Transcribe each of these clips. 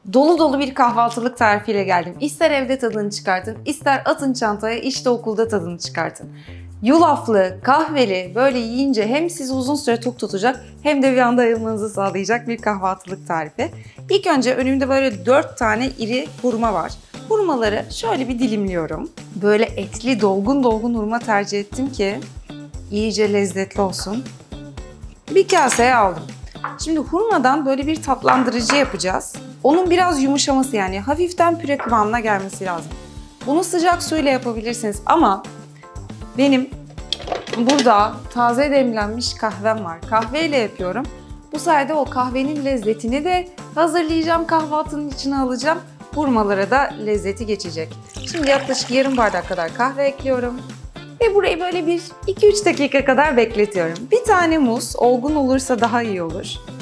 Dolu dolu bir kahvaltılık tarifiyle geldim. İster evde tadını çıkartın, ister atın çantaya, işte okulda tadını çıkartın. Yulaflı, kahveli böyle yiyince hem sizi uzun süre tok tutacak hem de bir anda ayılmanızı sağlayacak bir kahvaltılık tarifi. İlk önce önümde böyle 4 tane iri hurma var. Hurmaları şöyle bir dilimliyorum. Böyle etli, dolgun dolgun hurma tercih ettim ki iyice lezzetli olsun. Bir kaseye aldım. Şimdi hurmadan böyle bir tatlandırıcı yapacağız. Onun biraz yumuşaması, yani hafiften püre kıvamına gelmesi lazım. Bunu sıcak suyla yapabilirsiniz ama benim burada taze demlenmiş kahvem var. Kahveyle yapıyorum. Bu sayede o kahvenin lezzetini de hazırlayacağım, kahvaltının içine alacağım. Hurmalara da lezzeti geçecek. Şimdi yaklaşık yarım bardak kadar kahve ekliyorum. Ve burayı böyle bir 2-3 dakika kadar bekletiyorum. Bir tane muz, olgun olursa daha iyi olur.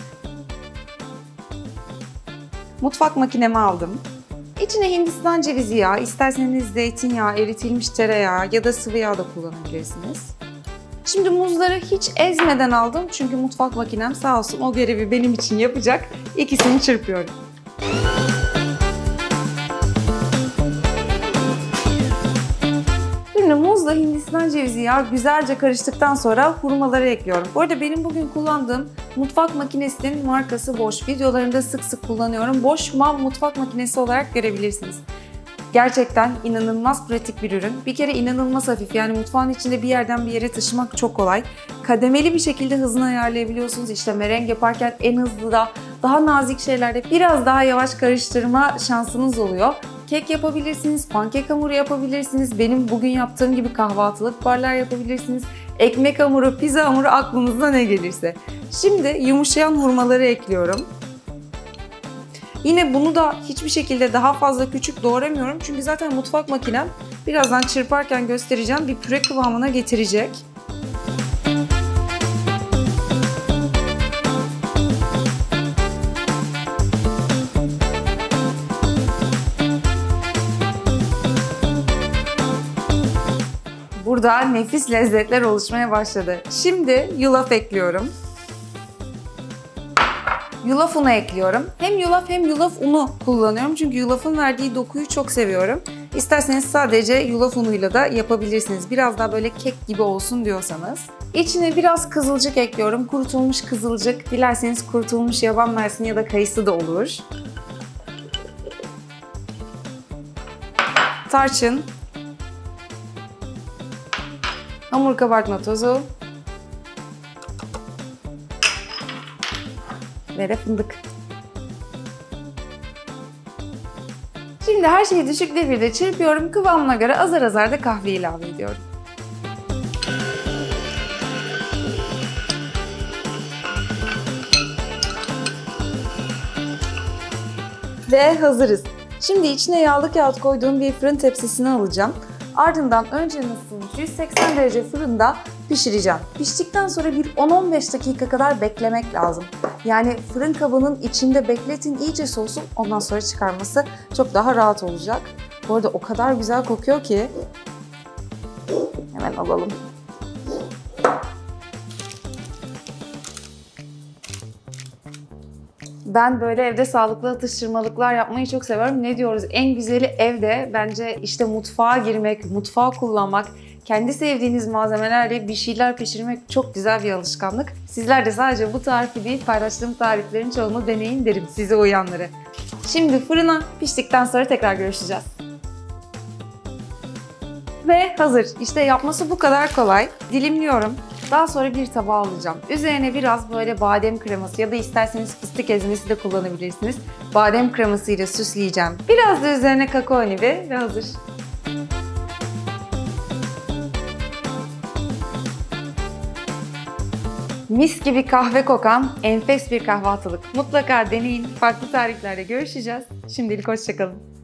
Mutfak makinemi aldım. İçine Hindistan cevizi yağı, isterseniz zeytinyağı, eritilmiş tereyağı ya da sıvı yağ da kullanabilirsiniz. Şimdi muzları hiç ezmeden aldım çünkü mutfak makinem sağ olsun o görevi benim için yapacak. İkisini çırpıyorum. Şimdi muzla Hindistan cevizi yağı güzelce karıştıktan sonra hurmaları ekliyorum. Bu arada benim bugün kullandığım mutfak makinesinin markası Bosch. Videolarımda sık sık kullanıyorum. Bosch MAV mutfak makinesi olarak görebilirsiniz. Gerçekten inanılmaz pratik bir ürün. Bir kere inanılmaz hafif, yani mutfağın içinde bir yerden bir yere taşımak çok kolay. Kademeli bir şekilde hızını ayarlayabiliyorsunuz. İşte mereng yaparken en hızlı da daha nazik şeylerde biraz daha yavaş karıştırma şansınız oluyor. Kek yapabilirsiniz, pankek hamuru yapabilirsiniz, benim bugün yaptığım gibi kahvaltılık barlar yapabilirsiniz. Ekmek hamuru, pizza hamuru, aklınıza ne gelirse. Şimdi yumuşayan hurmaları ekliyorum. Yine bunu da hiçbir şekilde daha fazla küçük doğramıyorum çünkü zaten mutfak makinem birazdan çırparken göstereceğim bir püre kıvamına getirecek. Burada nefis lezzetler oluşmaya başladı. Şimdi yulaf ekliyorum. Yulaf unu ekliyorum. Hem yulaf hem yulaf unu kullanıyorum çünkü yulafın verdiği dokuyu çok seviyorum. İsterseniz sadece yulaf unuyla da yapabilirsiniz. Biraz daha böyle kek gibi olsun diyorsanız. İçine biraz kızılcık ekliyorum. Kurutulmuş kızılcık. Dilerseniz kurutulmuş yaban mersini ya da kayısı da olur. Tarçın. Hamur kabartma tozu. Ve de fındık. Şimdi her şeyi düşük devirde çırpıyorum. Kıvamına göre azar azar da kahve ilave ediyorum. Ve hazırız. Şimdi içine yağlı kağıt koyduğum bir fırın tepsisini alacağım. Ardından önce ısıtılmış 180 derece fırında pişireceğim. Piştikten sonra bir 10-15 dakika kadar beklemek lazım. Yani fırın kabının içinde bekletin, iyice soğusun, ondan sonra çıkarması çok daha rahat olacak. Bu arada o kadar güzel kokuyor ki hemen alalım. Ben böyle evde sağlıklı atıştırmalıklar yapmayı çok seviyorum. Ne diyoruz? En güzeli evde bence işte mutfağa girmek, mutfağı kullanmak, kendi sevdiğiniz malzemelerle bir şeyler pişirmek çok güzel bir alışkanlık. Sizler de sadece bu tarifi değil, paylaştığım tariflerin çoğunu deneyin derim size uyanları. Şimdi fırına piştikten sonra tekrar görüşeceğiz. Ve hazır. İşte yapması bu kadar kolay. Dilimliyorum. Daha sonra bir tabağa alacağım. Üzerine biraz böyle badem kreması ya da isterseniz fıstık ezmesi de kullanabilirsiniz. Badem kremasıyla süsleyeceğim. Biraz da üzerine kakao nib'i ve hazır. Mis gibi kahve kokan enfes bir kahvaltılık. Mutlaka deneyin. Farklı tariflerde görüşeceğiz. Şimdilik hoşça kalın.